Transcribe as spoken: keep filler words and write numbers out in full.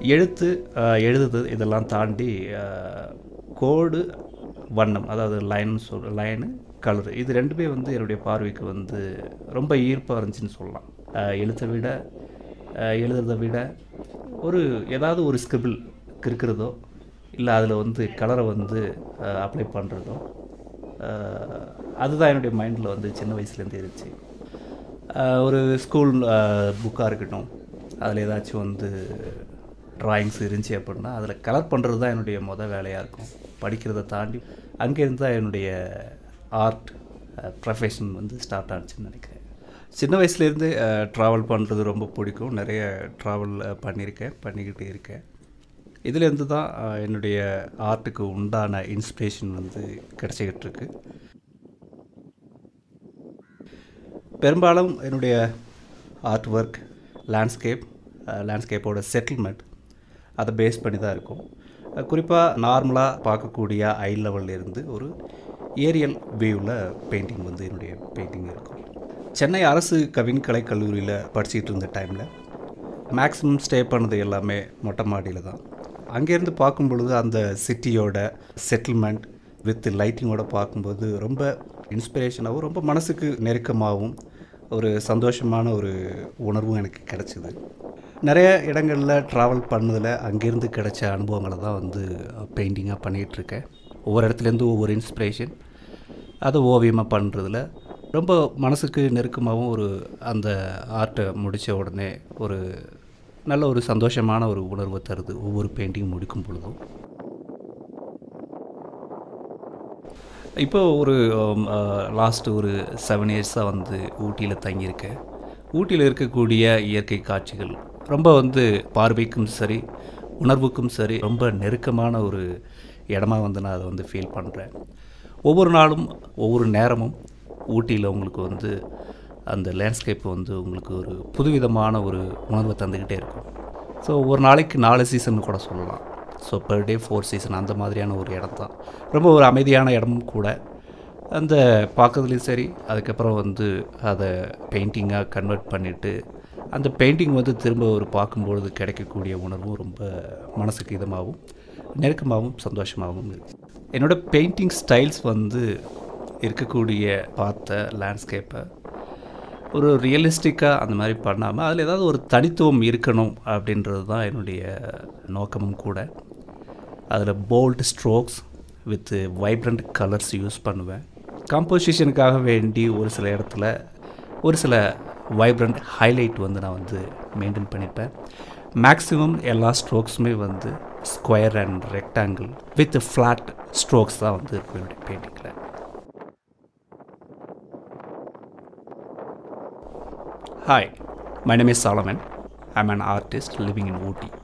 எழுத்து எழுதுது இதெல்லாம் தாண்டி கோடு வண்ணம், அதாவது லைன் சொல் லைனு கலரு, இது ரெண்டுமே வந்து என்னுடைய பார்வைக்கு வந்து ரொம்ப ஈர்ப்பாக இருந்துச்சுன்னு சொல்லலாம். எழுத்தை விட எழுதுறதை விட ஒரு ஏதாவது ஒரு ஸ்கிரிபிள் இருக்கிறதோ இல்லை அதில் வந்து கலரை வந்து அப்ளை பண்ணுறதோ, அதுதான் என்னுடைய மைண்டில் வந்து சின்ன வயசுலேருந்து இருந்துச்சு. ஒரு ஸ்கூல் புக்காக இருக்கட்டும், அதில் ஏதாச்சும் வந்து ட்ராயிங்ஸ் இருந்துச்சு அப்படின்னா அதில் கலர் பண்ணுறது தான் என்னுடைய மொதல் வேலையாக இருக்கும். படிக்கிறதை தாண்டி அங்கேருந்து தான் என்னுடைய ஆர்ட் ப்ரொஃபஷன் வந்து ஸ்டார்ட் ஆகிடுச்சுன்னு நினைக்கிறேன். சின்ன வயசுலேருந்து ட்ராவல் பண்ணுறது ரொம்ப பிடிக்கும். நிறைய ட்ராவல் பண்ணியிருக்கேன், பண்ணிக்கிட்டு இருக்கேன். இதிலேருந்து தான் என்னுடைய ஆர்ட்டுக்கு உண்டான இன்ஸ்பிரேஷன் வந்து கிடச்சிக்கிட்டு இருக்கு. பெரும்பாலும் என்னுடைய ஆர்ட் ஒர்க் லேண்ட்ஸ்கேப் லேண்ட்ஸ்கேப்போட செட்டில்மெண்ட் அதை பேஸ் பண்ணி தான் இருக்கும். குறிப்பாக நார்மலாக பார்க்கக்கூடிய ஐ லெவல்லேருந்து ஒரு ஏரியல் வியூவில் பெயிண்டிங் வந்து என்னுடைய பெயிண்டிங் இருக்கும். சென்னை அரசு கவின் கலை கல்லூரியில் படிச்சுக்கிட்டு இருந்த டைமில் மேக்ஸிமம் ஸ்டே பண்ணது எல்லாமே மொட்டை மாடியில் தான். அங்கேருந்து பார்க்கும் பொழுது அந்த சிட்டியோட செட்டில்மெண்ட் வித் லைட்டிங்கோடு பார்க்கும்போது ரொம்ப இன்ஸ்பிரேஷனாகவும் ரொம்ப மனசுக்கு நெருக்கமாகவும் ஒரு சந்தோஷமான ஒரு உணர்வும் எனக்கு கிடச்சிது. நிறைய இடங்களில் ட்ராவல் பண்ணதில் அங்கேருந்து கிடைச்ச அனுபவங்களை தான் வந்து பெயிண்டிங்காக பண்ணிகிட்ருக்கேன். ஒவ்வொரு இடத்துலேருந்து ஒவ்வொரு இன்ஸ்பிரேஷன், அதை ஓவியமாக பண்ணுறதுல ரொம்ப மனசுக்கு நெருக்கமாகவும் ஒரு அந்த ஆர்ட்டை முடித்த உடனே ஒரு நல்ல ஒரு சந்தோஷமான ஒரு உணர்வை தருது ஒவ்வொரு பெயிண்டிங் முடிக்கும் பொழுதும். இப்போ ஒரு லாஸ்ட்டு ஒரு செவன் இயர்ஸாக வந்து ஊட்டியில் தங்கியிருக்கேன். ஊட்டியில் இருக்கக்கூடிய இயற்கை காட்சிகள் ரொம்ப வந்து பார்வைக்கும் சரி உணர்வுக்கும் சரி ரொம்ப நெருக்கமான ஒரு இடமா வந்து நான் அதை வந்து ஃபீல் பண்ணுறேன். ஒவ்வொரு நாளும் ஒவ்வொரு நேரமும் ஊட்டியில் உங்களுக்கு வந்து அந்த லேண்ட்ஸ்கேப் வந்து உங்களுக்கு ஒரு புதுவிதமான ஒரு உணர்வை தந்துக்கிட்டே இருக்கும். ஸோ ஒரு நாளைக்கு நாலு சீசன் கூட சொல்லலாம். So per day four season அந்த மாதிரியான ஒரு இடம் தான். ரொம்ப ஒரு அமைதியான இடமும் கூட. அந்த பார்க்கறதுலையும் சரி, அதுக்கப்புறம் வந்து அதை பெயிண்டிங்காக கன்வெர்ட் பண்ணிவிட்டு அந்த பெயிண்டிங் வந்து திரும்ப ஒரு பார்க்கும்பொழுது கிடைக்கக்கூடிய உணர்வும் ரொம்ப மனசுக்கு இதமாகவும் நெருக்கமாகவும் சந்தோஷமாகவும் இருக்குது. என்னோடய பெயிண்டிங் ஸ்டைல்ஸ் வந்து இருக்கக்கூடிய பார்த்த லேண்ட்ஸ்கேப்பை ஒரு ரியலிஸ்டிக்காக அந்த மாதிரி பண்ணாமல் அதில் ஏதாவது ஒரு தனித்துவம் இருக்கணும் அப்படின்றது தான் என்னுடைய நோக்கமும் கூட. அதில் bold strokes with vibrant colours use பண்ணுவேன். காம்போசிஷனுக்காக வேண்டி ஒரு சில இடத்துல ஒரு சில வைப்ரண்ட் ஹைலைட் வந்து நான் வந்து மெயின்டைன் பண்ணிப்பேன். மேக்ஸிமம் எல்லா ஸ்ட்ரோக்ஸுமே வந்து square and rectangle with flat strokes தான் வந்து இருக்கும் என்னுடைய பெயிண்டிங்கில். Hi, my name is Solomon. I'm an artist living in Ooty.